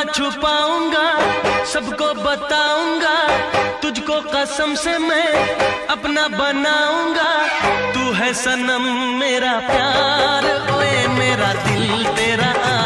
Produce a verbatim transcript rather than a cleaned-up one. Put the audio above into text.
छुपाऊंगा, सबको बताऊंगा, तुझको कसम से मैं अपना बनाऊंगा। तू है सनम मेरा प्यार, ओए मेरा दिल तेरा